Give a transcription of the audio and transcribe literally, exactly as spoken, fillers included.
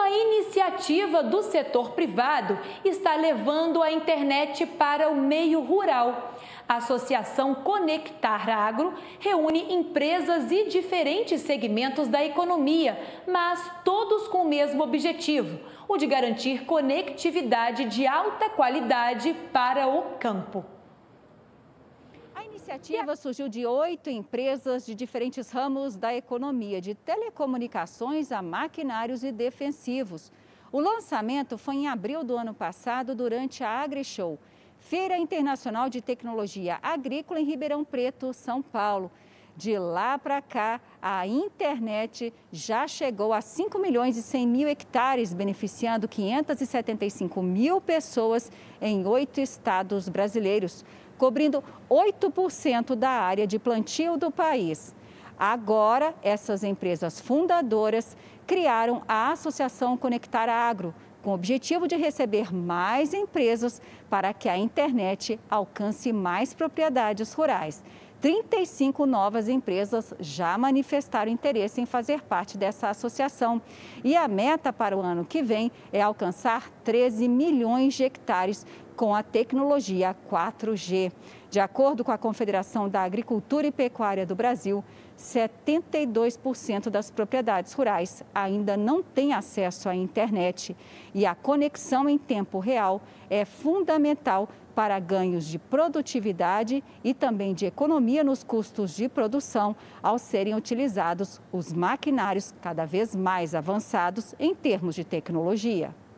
Uma iniciativa do setor privado está levando a internet para o meio rural. A Associação Conectar Agro reúne empresas e diferentes segmentos da economia, mas todos com o mesmo objetivo, o de garantir conectividade de alta qualidade para o campo. A iniciativa surgiu de oito empresas de diferentes ramos da economia, de telecomunicações a maquinários e defensivos. O lançamento foi em abril do ano passado, durante a AgriShow, Feira Internacional de Tecnologia Agrícola em Ribeirão Preto, São Paulo. De lá para cá, a internet já chegou a cinco milhões e cem mil hectares, beneficiando quinhentas e setenta e cinco mil pessoas em oito estados brasileiros, cobrindo oito por cento da área de plantio do país. Agora, essas empresas fundadoras criaram a Associação Conectar Agro, com o objetivo de receber mais empresas para que a internet alcance mais propriedades rurais. trinta e cinco novas empresas já manifestaram interesse em fazer parte dessa associação. E a meta para o ano que vem é alcançar treze milhões de hectares com a tecnologia quatro G. De acordo com a Confederação da Agricultura e Pecuária do Brasil, setenta e dois por cento das propriedades rurais ainda não têm acesso à internet. E a conexão em tempo real é fundamental para ganhos de produtividade e também de economia nos custos de produção, ao serem utilizados os maquinários cada vez mais avançados em termos de tecnologia.